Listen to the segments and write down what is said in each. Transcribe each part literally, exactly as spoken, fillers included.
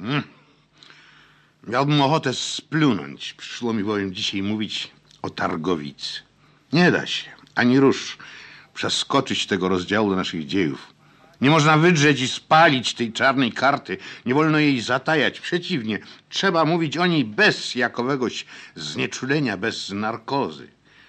Mm. Miałbym ochotę splunąć. Przyszło mi bowiem dzisiaj mówić o Targowicy. Nie da się, ani rusz, przeskoczyć tego rozdziału do naszych dziejów. Nie można wydrzeć i spalić tej czarnej karty. Nie wolno jej zatajać. Przeciwnie, trzeba mówić o niej bez jakowegoś znieczulenia, bez narkozy.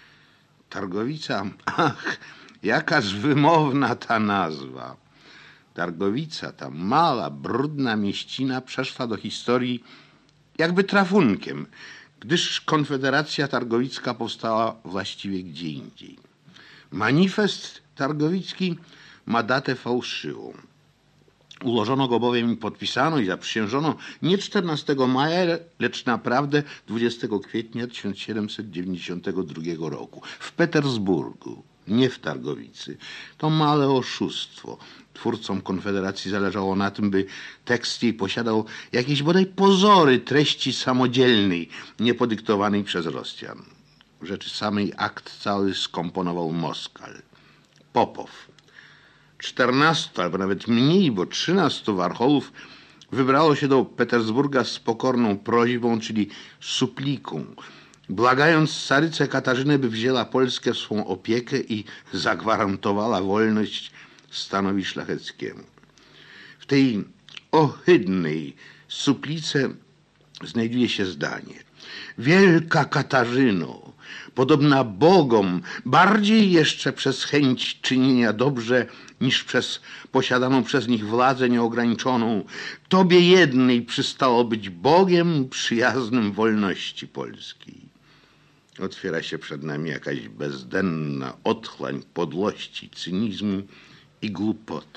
Targowica, ach, jakaż wymowna ta nazwa. Targowica, ta mała, brudna mieścina przeszła do historii jakby trafunkiem, gdyż Konfederacja Targowicka powstała właściwie gdzie indziej. Manifest targowicki ma datę fałszywą. Ułożono go bowiem i podpisano i zaprzysiężono nie czternastego maja, lecz naprawdę dwudziestego kwietnia tysiąc siedemset dziewięćdziesiątego drugiego roku w Petersburgu, nie w Targowicy. To małe oszustwo. Twórcom Konfederacji zależało na tym, by tekst jej posiadał jakieś bodaj pozory treści samodzielnej, niepodyktowanej przez Rosjan. W rzeczy samej akt cały skomponował Moskal. Popow. Czternastu, albo nawet mniej, bo trzynastu warchołów wybrało się do Petersburga z pokorną prośbą, czyli supliką, błagając carycę Katarzynę, by wzięła Polskę w swą opiekę i zagwarantowała wolność stanowi szlacheckiemu. W tej ohydnej suplice znajduje się zdanie: wielka Katarzyno, podobna bogom, bardziej jeszcze przez chęć czynienia dobrze niż przez posiadaną przez nich władzę nieograniczoną, tobie jednej przystało być Bogiem przyjaznym wolności polskiej. Otwiera się przed nami jakaś bezdenna otchłań podłości, cynizmu i głupoty.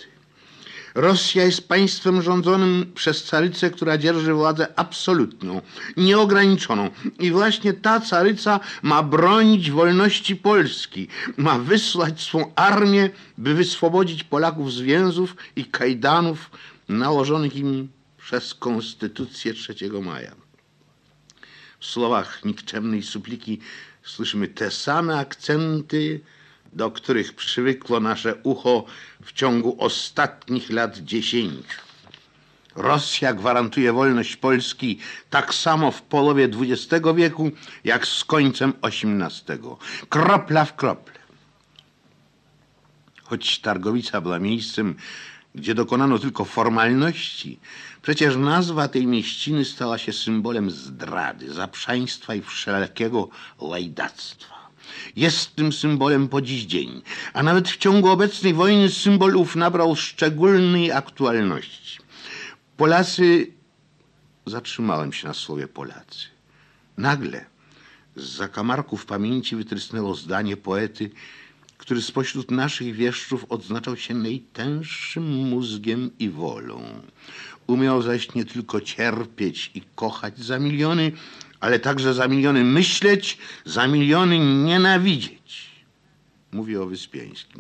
Rosja jest państwem rządzonym przez carycę, która dzierży władzę absolutną, nieograniczoną. I właśnie ta caryca ma bronić wolności Polski, ma wysłać swą armię, by wyswobodzić Polaków z więzów i kajdanów nałożonych im przez Konstytucję trzeciego maja. W słowach nikczemnej supliki słyszymy te same akcenty, do których przywykło nasze ucho w ciągu ostatnich lat dziesięciu. Rosja gwarantuje wolność Polski tak samo w połowie dwudziestego wieku, jak z końcem osiemnastego. Kropla w krople. Choć Targowica była miejscem, gdzie dokonano tylko formalności, przecież nazwa tej mieściny stała się symbolem zdrady, zaprzaństwa i wszelkiego łajdactwa. Jest tym symbolem po dziś dzień, a nawet w ciągu obecnej wojny symbol ów nabrał szczególnej aktualności. Polacy, zatrzymałem się na słowie Polacy, nagle z zakamarków pamięci wytrysnęło zdanie poety, który spośród naszych wieszczów odznaczał się najtęższym mózgiem i wolą. Umiał zaś nie tylko cierpieć i kochać za miliony, ale także za miliony myśleć, za miliony nienawidzieć. Mówię o Wyspiańskim.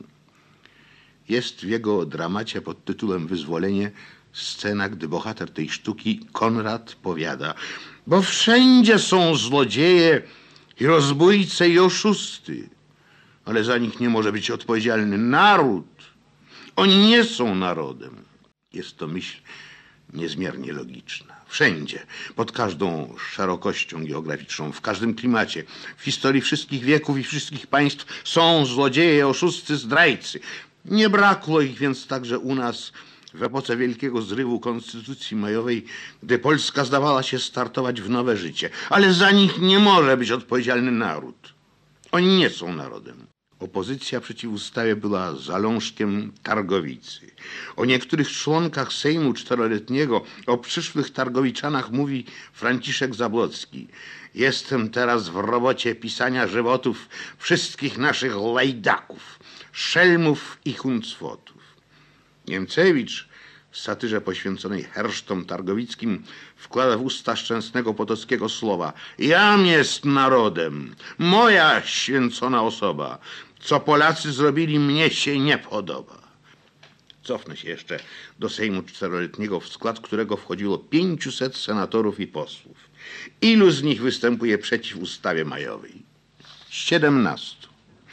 Jest w jego dramacie pod tytułem Wyzwolenie scena, gdy bohater tej sztuki, Konrad, powiada: bo wszędzie są złodzieje i rozbójce i oszusty, ale za nich nie może być odpowiedzialny naród. Oni nie są narodem. Jest to myśl niezmiernie logiczna. Wszędzie, pod każdą szerokością geograficzną, w każdym klimacie, w historii wszystkich wieków i wszystkich państw są złodzieje, oszusty, zdrajcy. Nie brakło ich więc także u nas w epoce wielkiego zrywu Konstytucji Majowej, gdy Polska zdawała się startować w nowe życie. Ale za nich nie może być odpowiedzialny naród. Oni nie są narodem. Opozycja przeciw ustawie była zalążkiem Targowicy. O niektórych członkach Sejmu Czteroletniego, o przyszłych Targowiczanach mówi Franciszek Zabłocki: jestem teraz w robocie pisania żywotów wszystkich naszych lajdaków, szelmów i huncwotów. Niemcewicz w satyrze poświęconej hersztom targowickim wkłada w usta Szczęsnego Potockiego słowa: jam jest narodem, moja święcona osoba. Co Polacy zrobili, mnie się nie podoba. Cofnę się jeszcze do Sejmu Czteroletniego, w skład którego wchodziło pięciuset senatorów i posłów. Ilu z nich występuje przeciw ustawie majowej? Siedemnastu.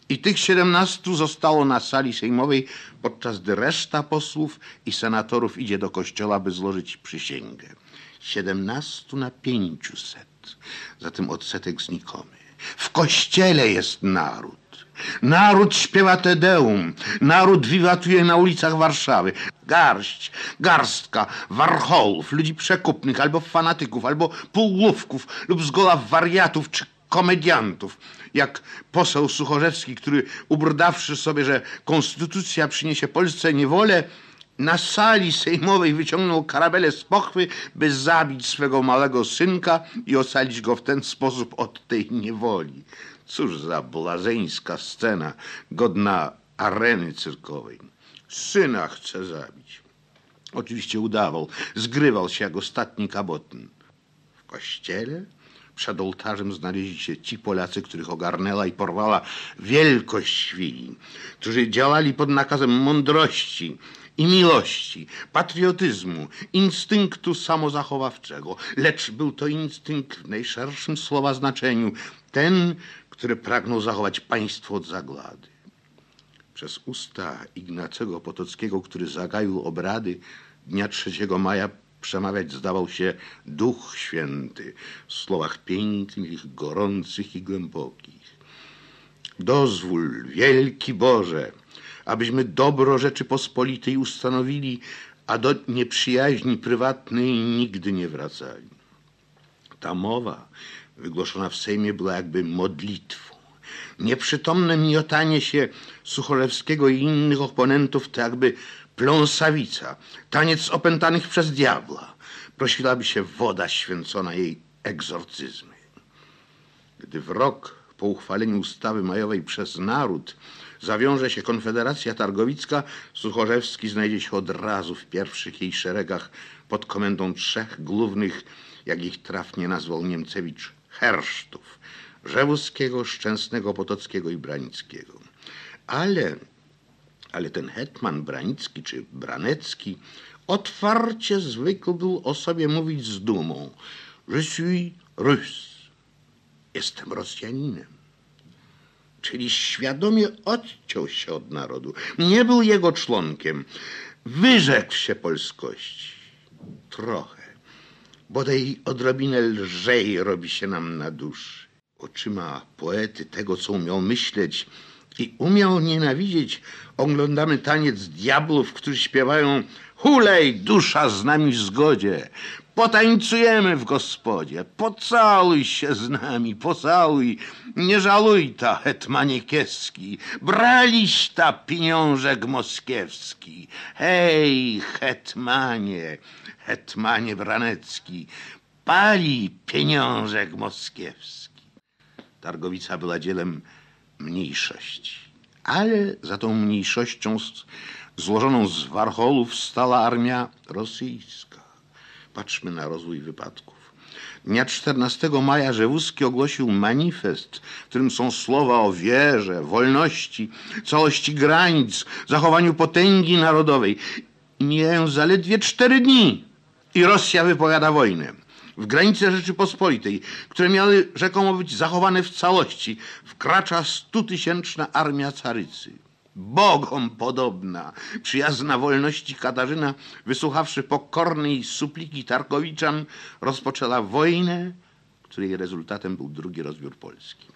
I tych siedemnastu zostało na sali sejmowej, podczas gdy reszta posłów i senatorów idzie do kościoła, by złożyć przysięgę. Siedemnastu na pięciuset. Zatem odsetek znikomy. W kościele jest naród. Naród śpiewa Te Deum. Naród wiwatuje na ulicach Warszawy. Garść, garstka warchołów, ludzi przekupnych, albo fanatyków, albo półgłówków lub zgoła wariatów czy komediantów. Jak poseł Suchorzewski, który ubrdawszy sobie, że konstytucja przyniesie Polsce niewolę, na sali sejmowej wyciągnął karabelę z pochwy, by zabić swego małego synka i ocalić go w ten sposób od tej niewoli. Cóż za blazeńska scena, godna areny cyrkowej. Syna chce zabić. Oczywiście udawał, zgrywał się jak ostatni kabotyn. W kościele przed ołtarzem znaleźli się ci Polacy, których ogarnęła i porwała wielkość świni, którzy działali pod nakazem mądrości i miłości, patriotyzmu, instynktu samozachowawczego. Lecz był to instynkt w najszerszym słowa znaczeniu, ten, który pragnął zachować państwo od zagłady. Przez usta Ignacego Potockiego, który zagaił obrady dnia trzeciego maja, przemawiać zdawał się Duch Święty w słowach pięknych, gorących i głębokich. Dozwól, wielki Boże, abyśmy dobro Rzeczypospolitej ustanowili, a do nieprzyjaźni prywatnej nigdy nie wracali. Ta mowa wygłoszona w Sejmie była jakby modlitwą. Nieprzytomne miotanie się Suchorzewskiego i innych oponentów to jakby pląsawica, taniec opętanych przez diabła. Prosiłaby się woda święcona jej egzorcyzmy. Gdy w rok po uchwaleniu ustawy majowej przez naród zawiąże się Konfederacja Targowicka, Suchorzewski znajdzie się od razu w pierwszych jej szeregach pod komendą trzech głównych, jak ich trafnie nazwał Niemcewicz, hersztów: Rzewuskiego, Szczęsnego, Potockiego i Branickiego. Ale, ale ten hetman Branicki czy Branecki otwarcie zwykł był o sobie mówić z dumą: Je suis russe. Jestem Rosjaninem. Czyli świadomie odciął się od narodu. Nie był jego członkiem. Wyrzekł się polskości. Trochę. Bodaj odrobinę lżej robi się nam na duszy. Oczyma poety tego, co umiał myśleć i umiał nienawidzieć, oglądamy taniec diabłów, którzy śpiewają: hulej, dusza z nami w zgodzie. Potańcujemy w gospodzie, pocałuj się z nami, pocałuj, nie żaluj ta, hetmanie Kieski, braliś ta pieniążek moskiewski. Hej, hetmanie, hetmanie Branecki, pali pieniążek moskiewski. Targowica była dzielem mniejszości, ale za tą mniejszością złożoną z warcholów stała armia rosyjska. Patrzmy na rozwój wypadków. Dnia czternastego maja Rzewuski ogłosił manifest, w którym są słowa o wierze, wolności, całości granic, zachowaniu potęgi narodowej. I mijają zaledwie cztery dni i Rosja wypowiada wojnę. W granice Rzeczypospolitej, które miały rzekomo być zachowane w całości, wkracza stutysięczna armia carycy. Bogom podobna, przyjazna wolności Katarzyna, wysłuchawszy pokornej supliki Targowiczan, rozpoczęła wojnę, której rezultatem był drugi rozbiór Polski.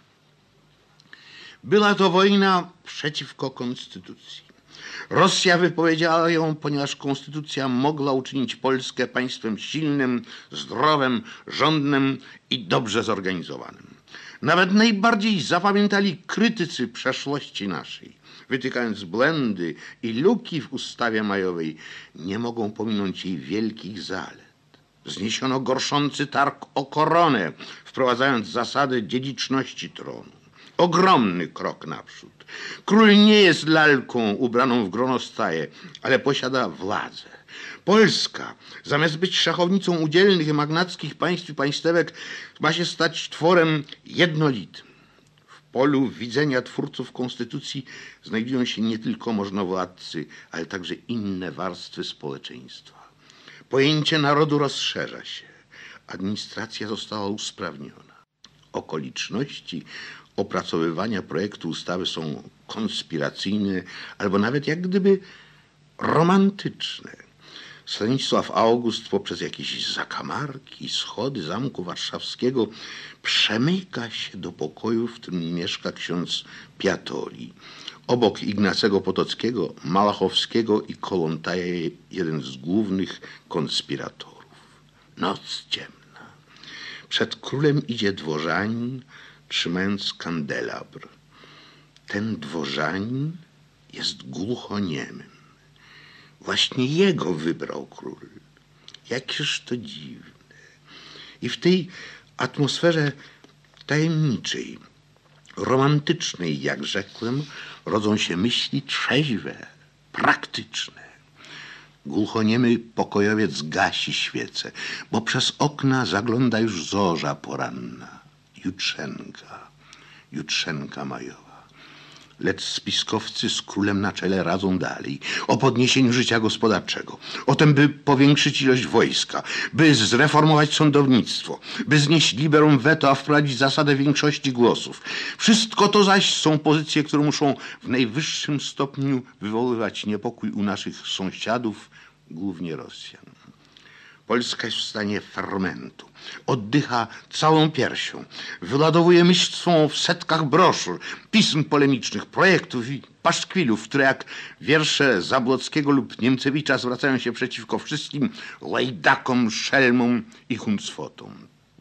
Była to wojna przeciwko konstytucji. Rosja wypowiedziała ją, ponieważ konstytucja mogła uczynić Polskę państwem silnym, zdrowym, rządnym i dobrze zorganizowanym. Nawet najbardziej zapamiętali krytycy przeszłości naszej, wytykając błędy i luki w ustawie majowej, nie mogą pominąć jej wielkich zalet. Zniesiono gorszący targ o koronę, wprowadzając zasady dziedziczności tronu. Ogromny krok naprzód. Król nie jest lalką ubraną w gronostaje, ale posiada władzę. Polska, zamiast być szachownicą udzielnych i magnackich państw i państewek, ma się stać tworem jednolitym. W polu widzenia twórców konstytucji znajdują się nie tylko możnowładcy, ale także inne warstwy społeczeństwa. Pojęcie narodu rozszerza się. Administracja została usprawniona. Okoliczności opracowywania projektu ustawy są konspiracyjne albo nawet jak gdyby romantyczne. Stanisław August poprzez jakieś zakamarki, schody Zamku Warszawskiego przemyka się do pokoju, w którym mieszka ksiądz Piatoli. Obok Ignacego Potockiego, Malachowskiego i Kolontaja jeden z głównych konspiratorów. Noc ciemna. Przed królem idzie dworzanin, trzymając kandelabr. Ten dworzanin jest głuchoniemym. Właśnie jego wybrał król. Jakież to dziwne. I w tej atmosferze tajemniczej, romantycznej, jak rzekłem, rodzą się myśli trzeźwe, praktyczne. Głuchoniemy pokojowiec gasi świecę, bo przez okna zagląda już zorza poranna. Jutrzenka, jutrzenka majowa. Lecz spiskowcy z królem na czele radzą dalej o podniesieniu życia gospodarczego, o tym, by powiększyć ilość wojska, by zreformować sądownictwo, by znieść liberum veto, a wprowadzić zasadę większości głosów. Wszystko to zaś są pozycje, które muszą w najwyższym stopniu wywoływać niepokój u naszych sąsiadów, głównie Rosjan. Polska jest w stanie fermentu. Oddycha całą piersią. Wyładowuje myśl swą w setkach broszur, pism polemicznych, projektów i paszkwilów, które jak wiersze Zabłockiego lub Niemcewicza zwracają się przeciwko wszystkim łajdakom, szelmom i huncwotom.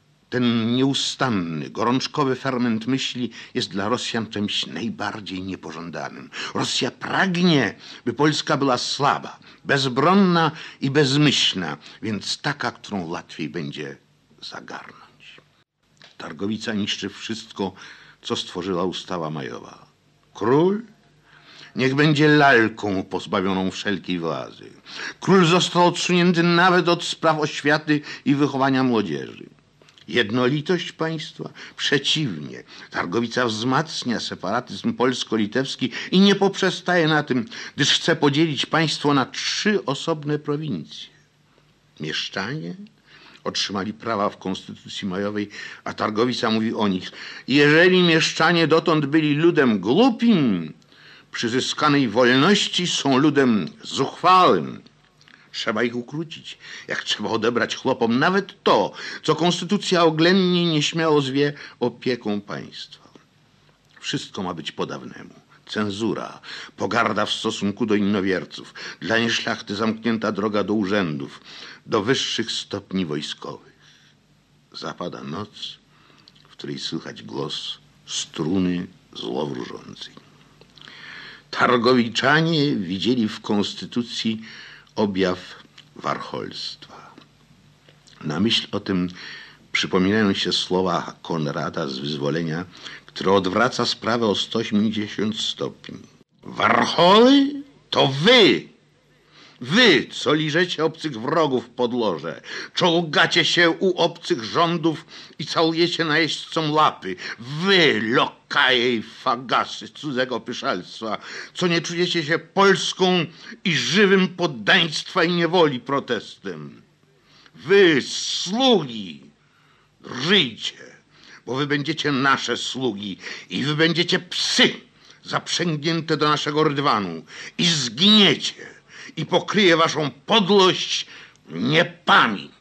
Ten nieustanny, gorączkowy ferment myśli jest dla Rosjan czymś najbardziej niepożądanym. Rosja pragnie, by Polska była słaba, bezbronna i bezmyślna, więc taka, którą łatwiej będzie zagarnąć. Targowica niszczy wszystko, co stworzyła ustawa majowa. Król niech będzie lalką pozbawioną wszelkiej władzy. Król został odsunięty nawet od spraw oświaty i wychowania młodzieży. Jednolitość państwa? Przeciwnie. Targowica wzmacnia separatyzm polsko-litewski i nie poprzestaje na tym, gdyż chce podzielić państwo na trzy osobne prowincje. Mieszczanie otrzymali prawa w konstytucji majowej, a Targowica mówi o nich: jeżeli mieszczanie dotąd byli ludem głupim, przy zyskanej wolności są ludem zuchwałym. Trzeba ich ukrócić, jak trzeba odebrać chłopom nawet to, co konstytucja oględnie nieśmiało zwie opieką państwa. Wszystko ma być po dawnemu. Cenzura, pogarda w stosunku do innowierców, dla nieszlachty zamknięta droga do urzędów, do wyższych stopni wojskowych. Zapada noc, w której słychać głos struny złowróżącej. Targowiczanie widzieli w konstytucji objaw warcholstwa. Na myśl o tym przypominają się słowa Konrada z Wyzwolenia, które odwraca sprawę o sto osiemdziesiąt stopni. Warchoły to wy! Wy, co liżecie obcych wrogów pod loże, czołgacie się u obcych rządów i całujecie najeźdźcom lapy. Wy, lokaje i fagasy cudzego pyszalstwa, co nie czujecie się Polską i żywym poddaństwa i niewoli protestem. Wy, sługi, drżyjcie, bo wy będziecie nasze sługi i wy będziecie psy zaprzęgnięte do naszego rydwanu i zginiecie. I pokryje waszą podłość niepamięć.